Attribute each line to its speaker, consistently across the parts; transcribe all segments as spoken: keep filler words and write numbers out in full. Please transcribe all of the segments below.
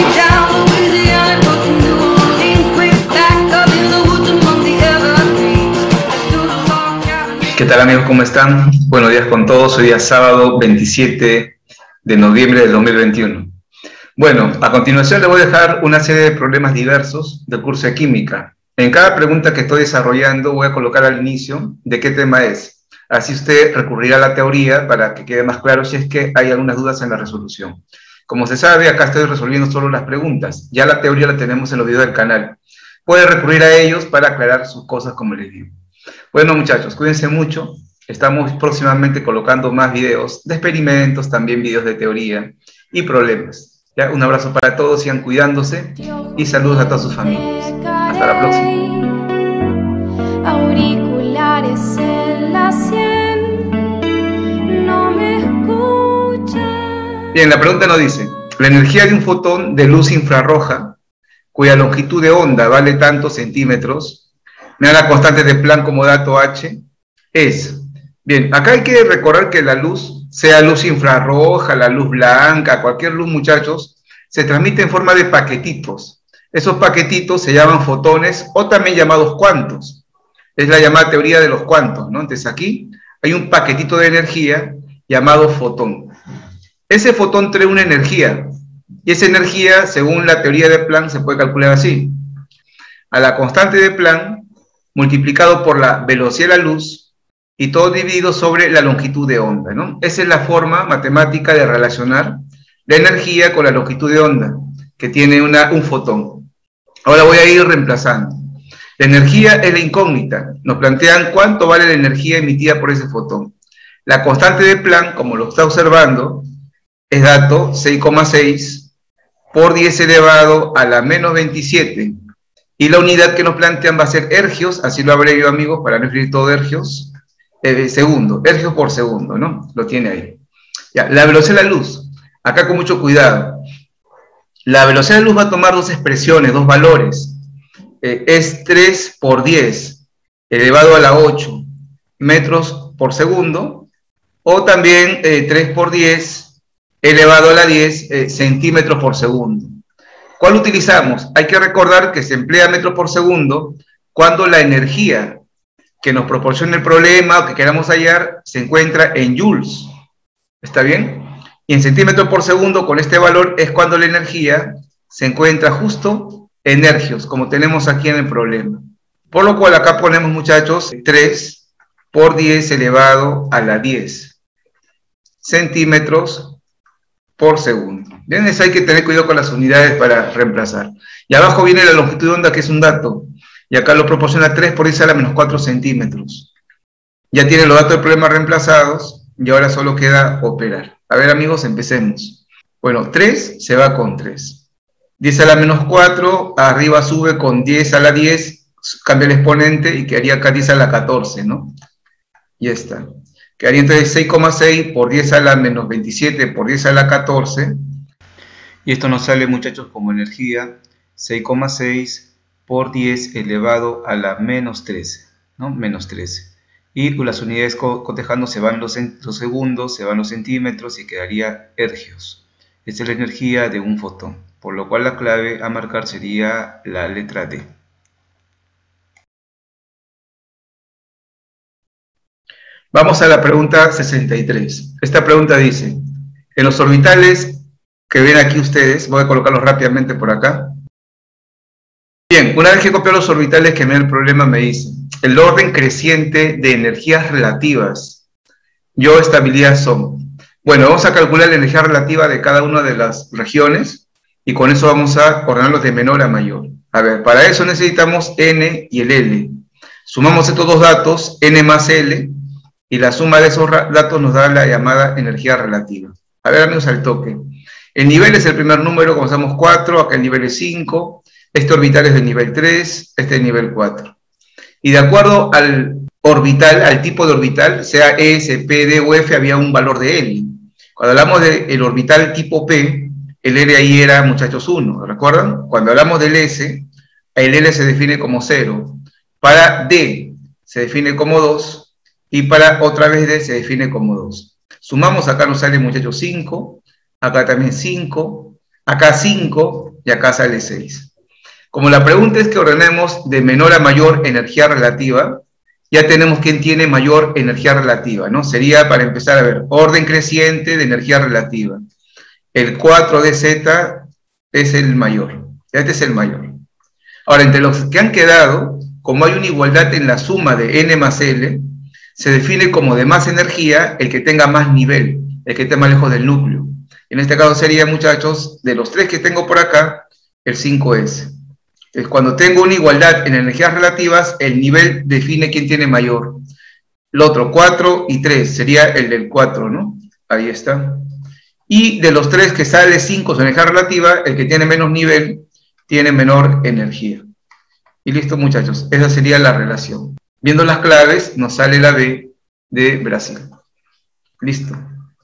Speaker 1: ¿Qué tal, amigos? ¿Cómo están? Buenos días con todos. Hoy día sábado veintisiete de noviembre del dos mil veintiuno. Bueno, a continuación les voy a dejar una serie de problemas diversos del curso de química. En cada pregunta que estoy desarrollando voy a colocar al inicio de qué tema es. Así usted recurrirá a la teoría para que quede más claro si es que hay algunas dudas en la resolución. Como se sabe, acá estoy resolviendo solo las preguntas. Ya la teoría la tenemos en los videos del canal. Puede recurrir a ellos para aclarar sus cosas, como les digo. Bueno, muchachos, cuídense mucho. Estamos próximamente colocando más videos de experimentos, también videos de teoría y problemas. ¿Ya? Un abrazo para todos, sigan cuidándose y saludos a todas sus familias. Hasta la próxima.
Speaker 2: Auriculares en la sien, no me escuchas.
Speaker 1: Bien, la pregunta nos dice: la energía de un fotón de luz infrarroja, cuya longitud de onda vale tantos centímetros, me da la constante de Planck como dato H, es... Bien, acá hay que recordar que la luz, sea luz infrarroja, la luz blanca, cualquier luz, muchachos, se transmite en forma de paquetitos. Esos paquetitos se llaman fotones o también llamados cuantos. Es la llamada teoría de los cuantos, ¿no? Entonces aquí hay un paquetito de energía llamado fotón. Ese fotón trae una energía, y esa energía, según la teoría de Planck, se puede calcular así: a la constante de Planck multiplicado por la velocidad de la luz y todo dividido sobre la longitud de onda, ¿no? Esa es la forma matemática de relacionar la energía con la longitud de onda que tiene una, un fotón. Ahora voy a ir reemplazando. La energía es la incógnita. Nos plantean cuánto vale la energía emitida por ese fotón. La constante de Planck, como lo está observando, es dato seis coma seis por diez elevado a la menos veintisiete. Y la unidad que nos plantean va a ser ergios, así lo abrevio, amigos, para no escribir todo ergios, eh, segundo, ergios por segundo, ¿no? Lo tiene ahí. Ya, la velocidad de la luz, acá con mucho cuidado. La velocidad de la luz va a tomar dos expresiones, dos valores. Eh, es tres por diez elevado a la ocho metros por segundo, o también eh, tres por diez elevado a la diez eh, centímetros por segundo. ¿Cuál utilizamos? Hay que recordar que se emplea metros por segundo cuando la energía que nos proporciona el problema o que queramos hallar se encuentra en joules. ¿Está bien? Y en centímetros por segundo, con este valor, es cuando la energía se encuentra justo en ergios, como tenemos aquí en el problema. Por lo cual acá ponemos, muchachos, tres por diez elevado a la diez centímetros por segundo. Bien, eso hay que tener cuidado con las unidades para reemplazar. Y abajo viene la longitud de onda, que es un dato, y acá lo proporciona tres por diez a la menos cuatro centímetros. Ya tiene los datos del problema reemplazados, y ahora solo queda operar. A ver, amigos, empecemos. Bueno, tres se va con tres. diez a la menos cuatro, arriba sube con diez a la diez, cambia el exponente y quedaría acá diez a la catorce, ¿no? Y ya está. Quedaría entonces seis coma seis por diez a la menos veintisiete por diez a la catorce. Y esto nos sale, muchachos, como energía seis coma seis por diez elevado a la menos trece, ¿no? Menos trece. Y con las unidades cotejando se van los, los segundos, se van los centímetros y quedaría ergios. Esta es la energía de un fotón, por lo cual la clave a marcar sería la letra D. Vamos a la pregunta sesenta y tres. Esta pregunta dice: en los orbitales que ven aquí ustedes, voy a colocarlos rápidamente por acá. Bien, una vez que copiado los orbitales que me da el problema, me dice el orden creciente de energías relativas. Yo, estabilidad son. Bueno, vamos a calcular la energía relativa de cada una de las regiones y con eso vamos a ordenarlos de menor a mayor. A ver, para eso necesitamos N y el L. Sumamos estos dos datos, N más L, y la suma de esos datos nos da la llamada energía relativa. A ver, amigos, al toque. El nivel es el primer número, comenzamos cuatro, acá el nivel es cinco, este orbital es de nivel tres, este es de nivel cuatro. Y de acuerdo al orbital, al tipo de orbital, sea S, P, D o F, había un valor de L. Cuando hablamos del orbital tipo P, el L ahí era, muchachos, uno, ¿recuerdan? Cuando hablamos del S, el L se define como cero. Para D se define como dos, y para otra vez D se define como dos. Sumamos, acá nos sale, muchachos, cinco, acá también cinco, acá cinco, y acá sale seis. Como la pregunta es que ordenemos de menor a mayor energía relativa, ya tenemos quién tiene mayor energía relativa, ¿no? Sería, para empezar a ver, orden creciente de energía relativa. El cuatro de Z es el mayor, este es el mayor. Ahora, entre los que han quedado, como hay una igualdad en la suma de N más L, se define como de más energía el que tenga más nivel, el que esté más lejos del núcleo. En este caso sería, muchachos, de los tres que tengo por acá, el cinco S. Entonces, cuando tengo una igualdad en energías relativas, el nivel define quién tiene mayor. El otro, cuatro y tres, sería el del cuatro, ¿no? Ahí está. Y de los tres que sale cinco su energía relativa, el que tiene menos nivel tiene menor energía. Y listo, muchachos, esa sería la relación. Viendo las claves, nos sale la B de Brasil. Listo.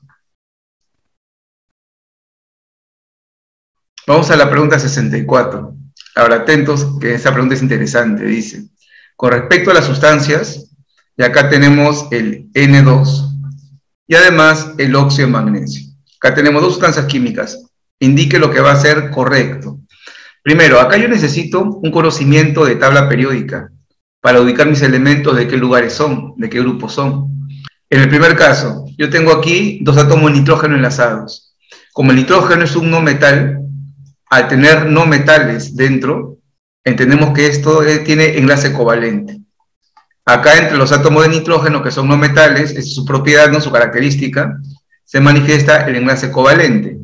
Speaker 1: Vamos a la pregunta sesenta y cuatro. Ahora, atentos, que esa pregunta es interesante. Dice, con respecto a las sustancias, y acá tenemos el N dos, y además el óxido de magnesio. Acá tenemos dos sustancias químicas. Indique lo que va a ser correcto. Primero, acá yo necesito un conocimiento de tabla periódica para ubicar mis elementos, de qué lugares son, de qué grupos son. En el primer caso, yo tengo aquí dos átomos de nitrógeno enlazados. Como el nitrógeno es un no metal, al tener no metales dentro, entendemos que esto tiene enlace covalente. Acá entre los átomos de nitrógeno, que son no metales, es su propiedad, no su característica, se manifiesta el enlace covalente.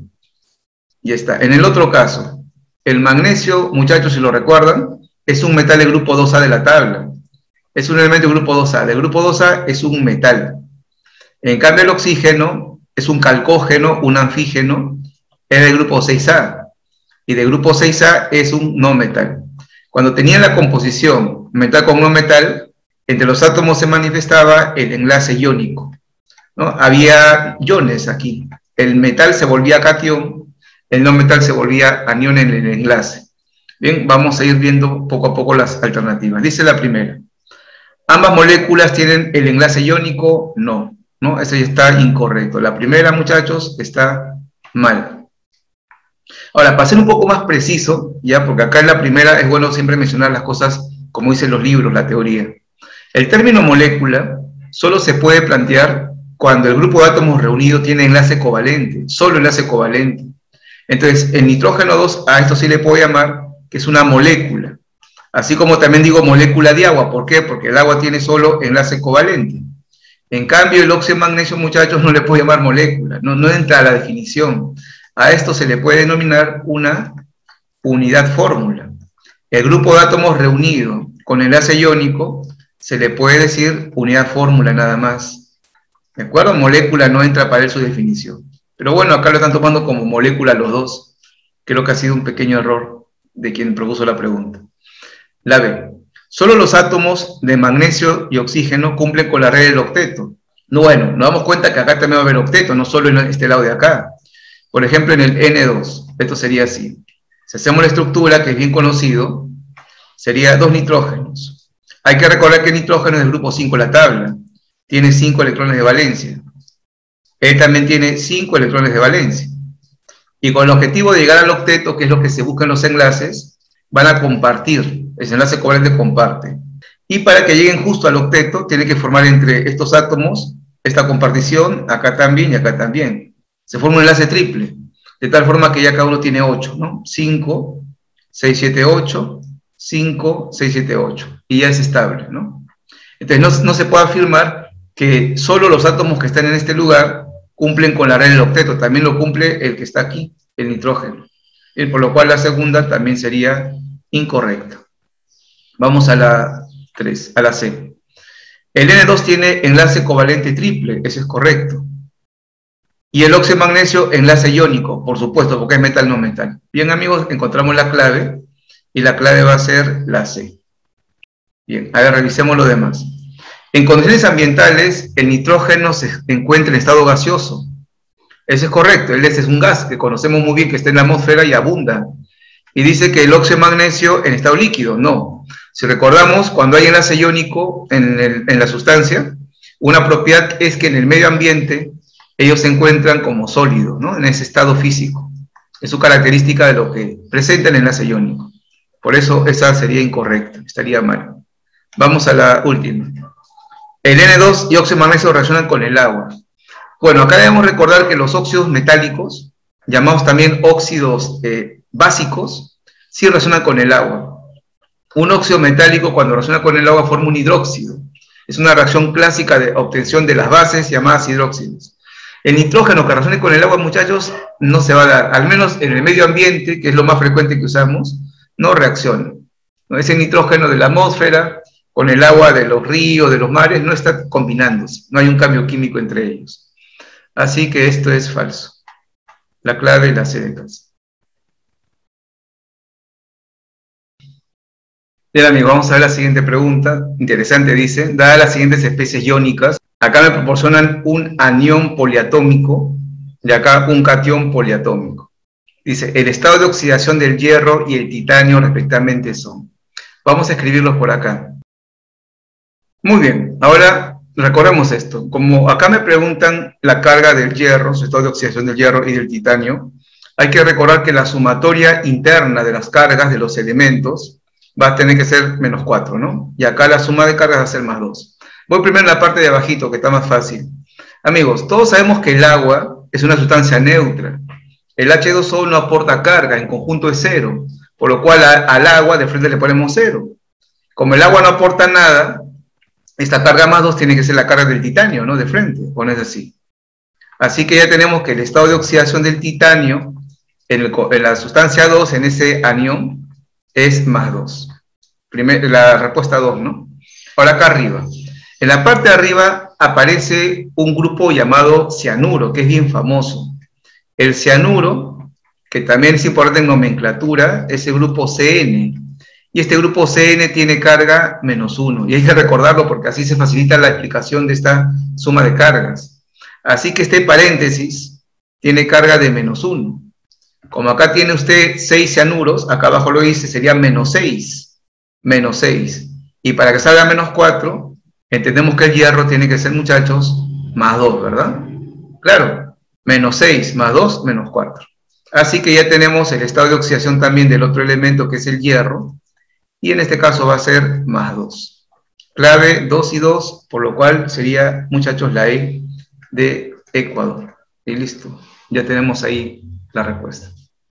Speaker 1: Y está. En el otro caso, el magnesio, muchachos, si lo recuerdan, es un metal de grupo dos A de la tabla. Es un elemento de grupo dos A. De grupo dos A es un metal. En cambio, el oxígeno es un calcógeno, un anfígeno, es de grupo seis A. Y de grupo seis A es un no metal. Cuando tenía la composición metal con no metal, entre los átomos se manifestaba el enlace iónico, ¿no? Había iones aquí. El metal se volvía catión, el no metal se volvía anión en el enlace. Bien, vamos a ir viendo poco a poco las alternativas. Dice la primera. ¿Ambas moléculas tienen el enlace iónico? No, ¿no? Eso ya está incorrecto. La primera, muchachos, está mal. Ahora, para ser un poco más preciso, ya, porque acá en la primera es bueno siempre mencionar las cosas como dicen los libros, la teoría. El término molécula solo se puede plantear cuando el grupo de átomos reunido tiene enlace covalente, solo enlace covalente. Entonces, el nitrógeno dos, a esto sí le puedo llamar que es una molécula. Así como también digo molécula de agua. ¿Por qué? Porque el agua tiene solo enlace covalente. En cambio, el óxido de magnesio, muchachos, no le puedo llamar molécula, no, no entra a la definición. A esto se le puede denominar una unidad fórmula. El grupo de átomos reunido con enlace iónico se le puede decir unidad fórmula nada más. ¿De acuerdo? Molécula no entra para él su definición. Pero bueno, acá lo están tomando como molécula los dos. Creo que ha sido un pequeño error de quien propuso la pregunta. La B. Solo los átomos de magnesio y oxígeno cumplen con la regla del octeto. No, bueno, nos damos cuenta que acá también va a haber octeto, no solo en este lado de acá. Por ejemplo, en el N dos, esto sería así. Si hacemos la estructura, que es bien conocido, sería dos nitrógenos. Hay que recordar que el nitrógeno es del grupo cinco de la tabla. Tiene cinco electrones de valencia. Él también tiene cinco electrones de valencia. Y con el objetivo de llegar al octeto, que es lo que se busca en los enlaces, van a compartir. Ese enlace covalente comparte. Y para que lleguen justo al octeto, tiene que formar entre estos átomos esta compartición, acá también y acá también. Se forma un enlace triple, de tal forma que ya cada uno tiene ocho, ¿no? cinco, seis, siete, ocho, cinco, seis, siete, ocho, y ya es estable, ¿no? Entonces no, no se puede afirmar que solo los átomos que están en este lugar cumplen con la regla del octeto, también lo cumple el que está aquí, el nitrógeno, y por lo cual la segunda también sería incorrecta. Vamos a la tres, a la C. El N dos tiene enlace covalente triple, eso es correcto. Y el óxido de magnesio, enlace iónico, por supuesto, porque es metal no metal. Bien, amigos, encontramos la clave, y la clave va a ser la C. Bien, a ver, revisemos lo demás. En condiciones ambientales, el nitrógeno se encuentra en estado gaseoso. Eso es correcto, él es un gas que conocemos muy bien que está en la atmósfera y abunda. Y dice que el óxido de magnesio en estado líquido, no. Si recordamos, cuando hay enlace iónico en, el, en la sustancia, una propiedad es que en el medio ambiente ellos se encuentran como sólidos, ¿no? En ese estado físico. Es su característica de lo que presenta el enlace iónico. Por eso esa sería incorrecta, estaría mal. Vamos a la última. El ene dos y óxido de magnesio reaccionan con el agua. Bueno, acá debemos recordar que los óxidos metálicos, llamados también óxidos eh, básicos, sí reaccionan con el agua. Un óxido metálico cuando reacciona con el agua forma un hidróxido. Es una reacción clásica de obtención de las bases llamadas hidróxidos. El nitrógeno que reaccione con el agua, muchachos, no se va a dar. Al menos en el medio ambiente, que es lo más frecuente que usamos, no reacciona. Ese nitrógeno de la atmósfera con el agua de los ríos, de los mares, no está combinándose. No hay un cambio químico entre ellos. Así que esto es falso. La clave es la C de calcio. Bien, amigos, vamos a ver la siguiente pregunta. Interesante, dice. Dadas las siguientes especies iónicas, acá me proporcionan un anión poliatómico y acá un catión poliatómico. Dice, el estado de oxidación del hierro y el titanio respectivamente son. Vamos a escribirlos por acá. Muy bien, ahora recordemos esto. Como acá me preguntan la carga del hierro, su estado de oxidación del hierro y del titanio, hay que recordar que la sumatoria interna de las cargas de los elementos va a tener que ser menos cuatro, ¿no? Y acá la suma de cargas va a ser más dos. Voy primero en la parte de abajito, que está más fácil. Amigos, todos sabemos que el agua es una sustancia neutra. El hache dos o no aporta carga, en conjunto es cero, por lo cual a, al agua de frente le ponemos cero. Como el agua no aporta nada, esta carga más dos tiene que ser la carga del titanio, ¿no? De frente, o no es así. Así que ya tenemos que el estado de oxidación del titanio en, el, en la sustancia dos, en ese anión, es más dos. Primer, la respuesta dos, ¿no? Ahora acá arriba. En la parte de arriba aparece un grupo llamado cianuro, que es bien famoso. El cianuro, que también es importante en nomenclatura, es el grupo ce ene. Y este grupo ce ene tiene carga menos uno. Y hay que recordarlo porque así se facilita la explicación de esta suma de cargas. Así que este paréntesis tiene carga de menos uno. Como acá tiene usted seis cianuros, acá abajo lo dice, sería menos seis. Menos seis. Y para que salga menos cuatro, entendemos que el hierro tiene que ser, muchachos, más dos, ¿verdad? Claro, menos seis más dos, menos cuatro. Así que ya tenemos el estado de oxidación también del otro elemento, que es el hierro, y en este caso va a ser más dos. Clave dos y dos, por lo cual sería, muchachos, la E de Ecuador. Y listo, ya tenemos ahí la respuesta.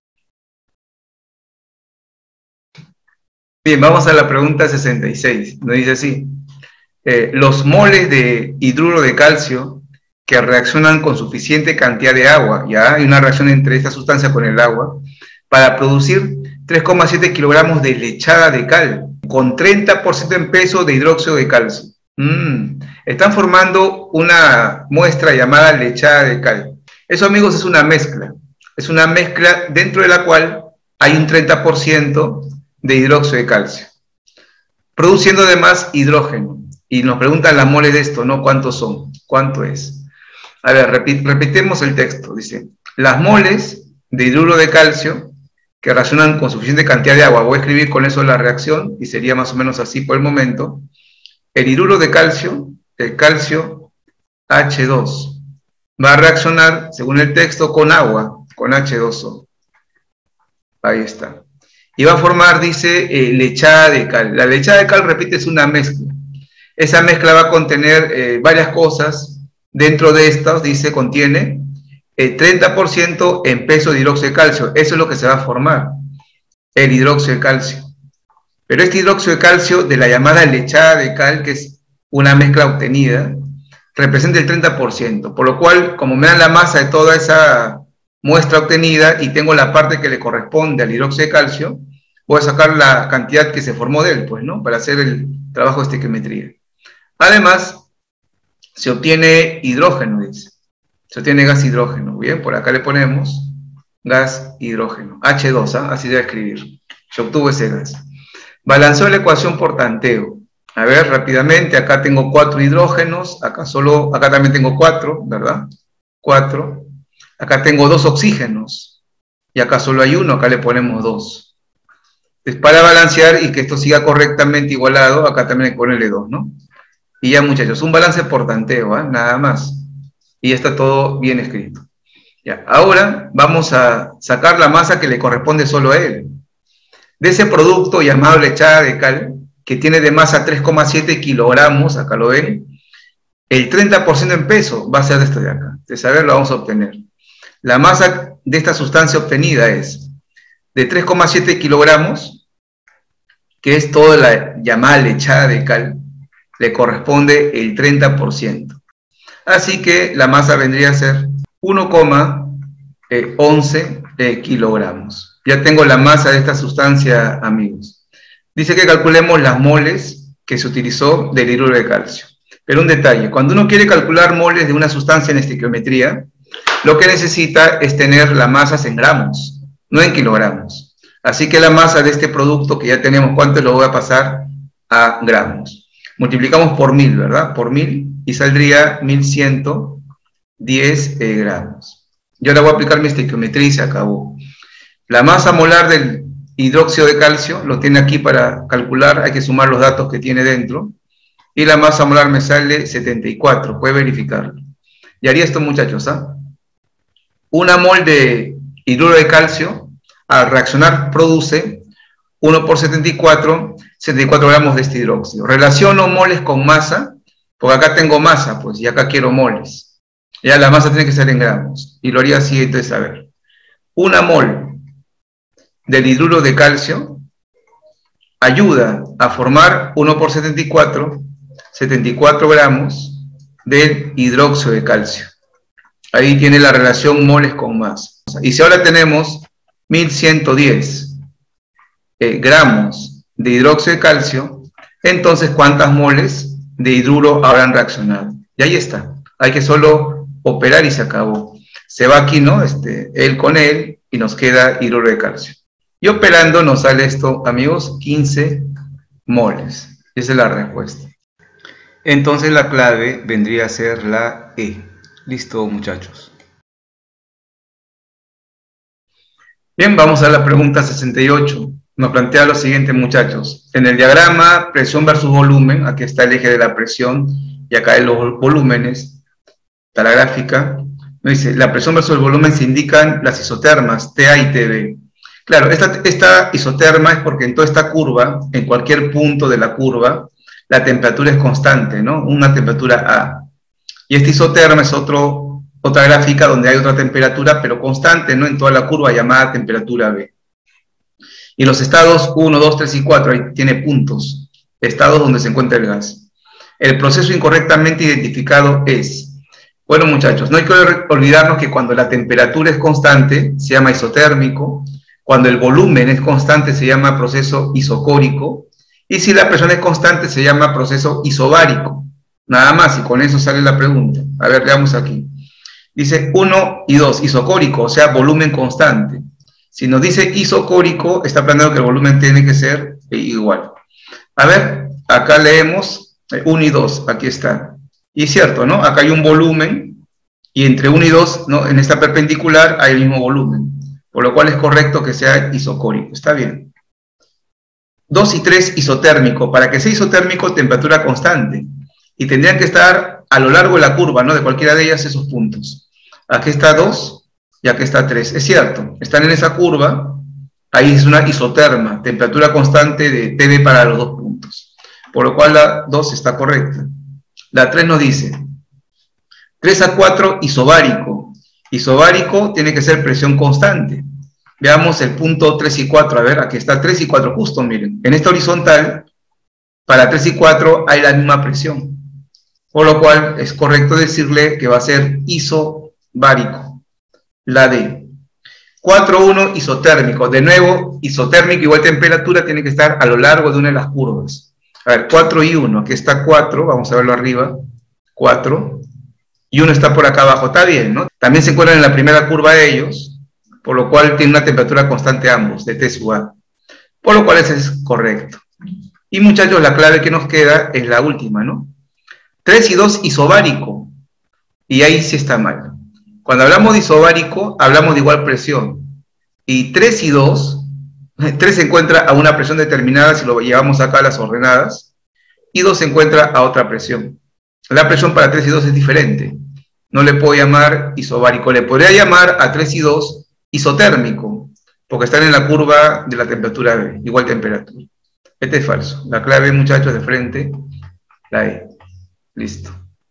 Speaker 1: Bien, vamos a la pregunta sesenta y seis. Nos dice así. Eh, los moles de hidruro de calcio que reaccionan con suficiente cantidad de agua, ya hay una reacción entre esta sustancia con el agua, para producir tres coma siete kilogramos de lechada de cal, con treinta por ciento en peso de hidróxido de calcio. Mm, están formando una muestra llamada lechada de cal. Eso, amigos, es una mezcla. Es una mezcla dentro de la cual hay un treinta por ciento de hidróxido de calcio, produciendo además hidrógeno. Y nos preguntan las moles de esto, ¿no? ¿Cuántos son? ¿Cuánto es? A ver, repit repitemos el texto. Dice, las moles de hidruro de calcio que reaccionan con suficiente cantidad de agua. Voy a escribir con eso la reacción y sería más o menos así por el momento. El hidruro de calcio, el calcio hache dos, va a reaccionar, según el texto, con agua, con hache dos o. Ahí está. Y va a formar, dice, eh, lechada de cal. La lechada de cal, repite, es una mezcla. Esa mezcla va a contener eh, varias cosas. Dentro de estas, dice, contiene eh, treinta por ciento en peso de hidróxido de calcio. Eso es lo que se va a formar, el hidróxido de calcio. Pero este hidróxido de calcio de la llamada lechada de cal, que es una mezcla obtenida, representa el treinta por ciento. Por lo cual, como me dan la masa de toda esa muestra obtenida y tengo la parte que le corresponde al hidróxido de calcio, voy a sacar la cantidad que se formó de él, pues, ¿no? Para hacer el trabajo de estequiometría. Además, se obtiene hidrógeno, dice. Se obtiene gas hidrógeno. Bien, por acá le ponemos gas hidrógeno. hache dos, ¿eh? Así debe escribir. Se obtuvo ese gas. Balanceó la ecuación por tanteo. A ver, rápidamente, acá tengo cuatro hidrógenos, acá solo, acá también tengo cuatro, ¿verdad? Cuatro. Acá tengo dos oxígenos, y acá solo hay uno, acá le ponemos dos. Entonces, para balancear y que esto siga correctamente igualado, acá también hay que ponerle dos, ¿no? Y ya, muchachos, un balance por tanteo, ¿eh? Nada más. Y ya está todo bien escrito. Ya, ahora vamos a sacar la masa que le corresponde solo a él. De ese producto llamado lechada de cal, que tiene de masa tres coma siete kilogramos, acá lo ven, el treinta por ciento en peso va a ser de esto de acá. De saber lo vamos a obtener. La masa de esta sustancia obtenida es de tres coma siete kilogramos, que es toda la llamada lechada de cal, le corresponde el treinta por ciento. Así que la masa vendría a ser uno coma once kilogramos. Ya tengo la masa de esta sustancia, amigos. Dice que calculemos las moles que se utilizó del hidruro de calcio. Pero un detalle, cuando uno quiere calcular moles de una sustancia en estequiometría, lo que necesita es tener las masas en gramos, no en kilogramos. Así que la masa de este producto que ya tenemos, ¿cuánto lo voy a pasar a gramos? Multiplicamos por mil, ¿verdad? Por mil y saldría mil ciento diez eh, gramos. Yo ahora voy a aplicar mi estequiometría y se acabó. La masa molar del hidróxido de calcio, lo tiene aquí para calcular, hay que sumar los datos que tiene dentro, y la masa molar me sale setenta y cuatro, puede verificarlo. Y haría esto, muchachos, ¿ah? Una mol de hidruro de calcio, al reaccionar, produce uno por setenta y cuatro, setenta y cuatro gramos de este hidróxido. Relaciono moles con masa, porque acá tengo masa, pues, y acá quiero moles. Ya la masa tiene que ser en gramos. Y lo haría así, entonces, a ver. Una mol del hidruro de calcio ayuda a formar uno por setenta y cuatro, setenta y cuatro gramos del hidróxido de calcio. Ahí tiene la relación moles con masa. Y si ahora tenemos mil ciento diez eh, gramos de hidróxido de calcio, entonces ¿cuántas moles de hidruro habrán reaccionado? Y ahí está. Hay que solo operar y se acabó. Se va aquí, ¿no? Este, él con él y nos queda hidruro de calcio. Y operando nos sale esto, amigos, quince moles. Esa es la respuesta. Entonces la clave vendría a ser la E. Listo, muchachos. Bien, vamos a la pregunta sesenta y ocho. Nos plantea lo siguiente, muchachos. En el diagrama presión versus volumen, aquí está el eje de la presión y acá hay los volúmenes. Está la gráfica. Nos dice, la presión versus el volumen se indican las isotermas, T A y T B. Claro, esta, esta isoterma es porque en toda esta curva, en cualquier punto de la curva, la temperatura es constante, ¿no? Una temperatura A. Y esta isoterma es otro, otra gráfica donde hay otra temperatura, pero constante, ¿no? En toda la curva llamada temperatura B. Y los estados uno, dos, tres y cuatro, ahí tiene puntos, estados donde se encuentra el gas. El proceso incorrectamente identificado es, bueno, muchachos, no hay que olvidarnos que cuando la temperatura es constante, se llama isotérmico. Cuando el volumen es constante, se llama proceso isocórico. Y si la presión es constante, se llama proceso isobárico. Nada más, y con eso sale la pregunta. A ver, veamos aquí. Dice uno y dos, isocórico, o sea, volumen constante. Si nos dice isocórico, está planteando que el volumen tiene que ser igual. A ver, acá leemos uno y dos, aquí está. Y es cierto, ¿no? Acá hay un volumen, y entre uno y dos, ¿no? En esta perpendicular hay el mismo volumen. Por lo cual es correcto que sea isocórico. Está bien. dos y tres, isotérmico. Para que sea isotérmico, temperatura constante. Y tendrían que estar a lo largo de la curva, ¿no? De cualquiera de ellas esos puntos. Aquí está dos y aquí está tres. Es cierto, están en esa curva. Ahí es una isoterma, temperatura constante de T B para los dos puntos. Por lo cual la dos está correcta. La tres nos dice, tres a cuatro, isobárico. Isobárico tiene que ser presión constante. Veamos el punto tres y cuatro. A ver, aquí está tres y cuatro, justo, miren. En esta horizontal, para tres y cuatro hay la misma presión. Por lo cual es correcto decirle que va a ser isobárico. La D. cuatro uno, isotérmico. De nuevo, isotérmico igual temperatura tiene que estar a lo largo de una de las curvas. A ver, cuatro y uno. Aquí está cuatro, vamos a verlo arriba. cuatro. Y uno está por acá abajo, está bien, ¿no? También se encuentran en la primera curva de ellos, por lo cual tienen una temperatura constante ambos, de T sub A. Por lo cual ese es correcto. Y muchachos, la clave que nos queda es la última, ¿no? tres y dos, isobárico. Y ahí sí está mal. Cuando hablamos de isobárico, hablamos de igual presión. Y tres y dos, tres se encuentra a una presión determinada si lo llevamos acá a las ordenadas, y dos se encuentra a otra presión. La presión para tres y dos es diferente. no le puedo llamar isobárico, le podría llamar a tres y dos isotérmico, porque están en la curva de la temperatura B, igual temperatura. Este es falso. La clave, muchachos, de frente, la E. Listo.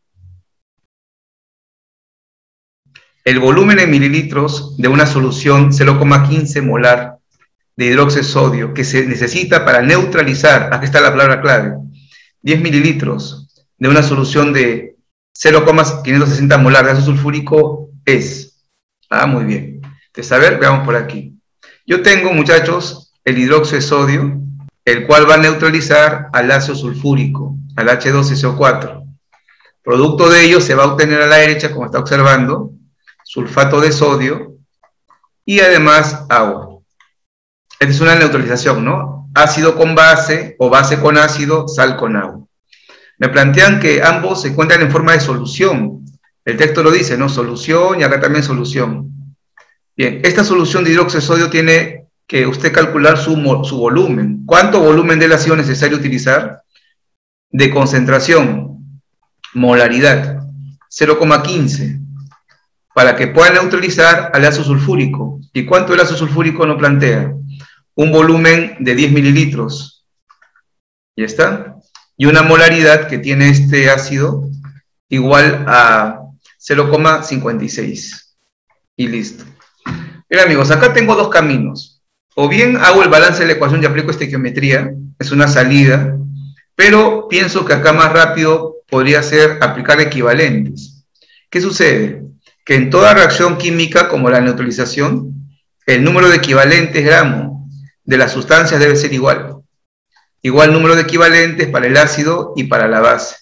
Speaker 1: El volumen en mililitros de una solución cero coma quince molar de hidróxido de sodio que se necesita para neutralizar, aquí está la palabra clave, diez mililitros de una solución de cero coma quinientos sesenta molar de ácido sulfúrico es. Ah, muy bien. Entonces, a ver, veamos por aquí. Yo tengo, muchachos, el hidróxido de sodio, el cual va a neutralizar al ácido sulfúrico, al H dos S O cuatro. Producto de ello se va a obtener a la derecha, como está observando, sulfato de sodio y además agua. Esta es una neutralización, ¿no? Ácido con base o base con ácido, sal con agua. Me plantean que ambos se encuentran en forma de solución. El texto lo dice, ¿no? Solución y acá también solución. Bien, esta solución de hidróxido de sodio tiene que usted calcular su, su volumen. ¿Cuánto volumen del ácido es necesario utilizar? De concentración, molaridad, cero coma quince, para que pueda neutralizar al ácido sulfúrico. ¿Y cuánto el ácido sulfúrico nos plantea? Un volumen de diez mililitros. ¿Ya está? Y una molaridad que tiene este ácido igual a cero coma cincuenta y seis. Y listo. Bien, amigos, acá tengo dos caminos. O bien hago el balance de la ecuación y aplico estequiometría, es una salida, pero pienso que acá más rápido podría ser aplicar equivalentes. ¿Qué sucede? Que en toda reacción química, como la neutralización, el número de equivalentes gramo de las sustancias debe ser igual. Igual número de equivalentes para el ácido y para la base.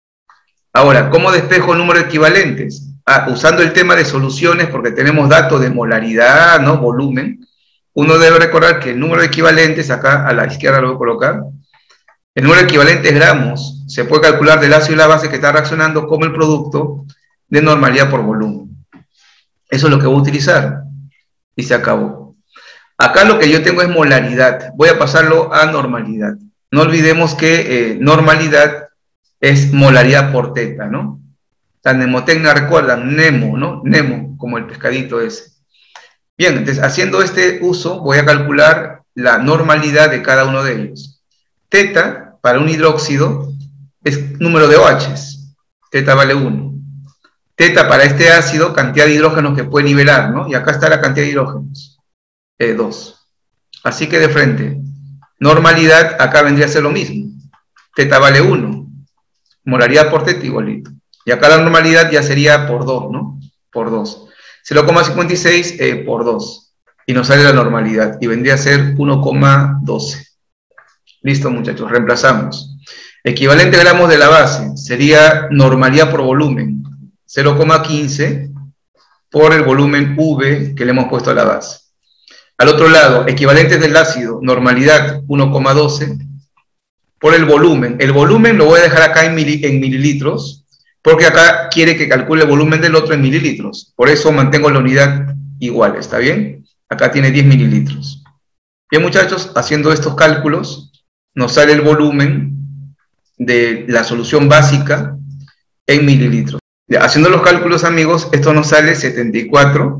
Speaker 1: Ahora, ¿cómo despejo el número de equivalentes? Ah, usando el tema de soluciones, porque tenemos datos de molaridad, ¿no? Volumen. Uno debe recordar que el número de equivalentes, acá a la izquierda lo voy a colocar, el número de equivalentes gramos se puede calcular del ácido y la base que está reaccionando como el producto de normalidad por volumen. Eso es lo que voy a utilizar. Y se acabó. Acá lo que yo tengo es molaridad. Voy a pasarlo a normalidad. No olvidemos que eh, normalidad es molaridad por teta, ¿no? La mnemotecnia, recuerdan, Nemo, ¿no? Nemo, como el pescadito ese. Bien, entonces, haciendo este uso, voy a calcular la normalidad de cada uno de ellos. Teta, para un hidróxido, es número de OHs. Teta vale uno. Teta para este ácido, cantidad de hidrógenos que puede liberar, ¿no? Y acá está la cantidad de hidrógenos. Eh, dos. Así que de frente, normalidad, acá vendría a ser lo mismo. Teta vale uno. Molaridad por teta igualito. Y acá la normalidad ya sería por dos, ¿no? Por dos. cero coma cincuenta y seis eh, por dos. Y nos sale la normalidad. Y vendría a ser uno coma doce. Listo, muchachos. Reemplazamos. Equivalente gramos de la base. Sería normalidad por volumen. cero coma quince por el volumen V que le hemos puesto a la base. Al otro lado, equivalentes del ácido, normalidad uno coma doce por el volumen. El volumen lo voy a dejar acá en, mil, en mililitros, porque acá quiere que calcule el volumen del otro en mililitros. Por eso mantengo la unidad igual, ¿está bien? Acá tiene diez mililitros. Bien, muchachos, haciendo estos cálculos, nos sale el volumen de la solución básica en mililitros. Haciendo los cálculos, amigos, esto nos sale setenta y cuatro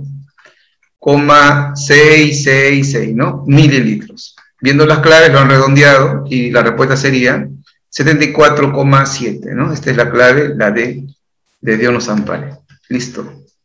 Speaker 1: coma seiscientos sesenta y seis, ¿no? Mililitros. Viendo las claves, lo han redondeado y la respuesta sería setenta y cuatro coma siete, ¿no? Esta es la clave, la D de Dios nos ampare. Listo.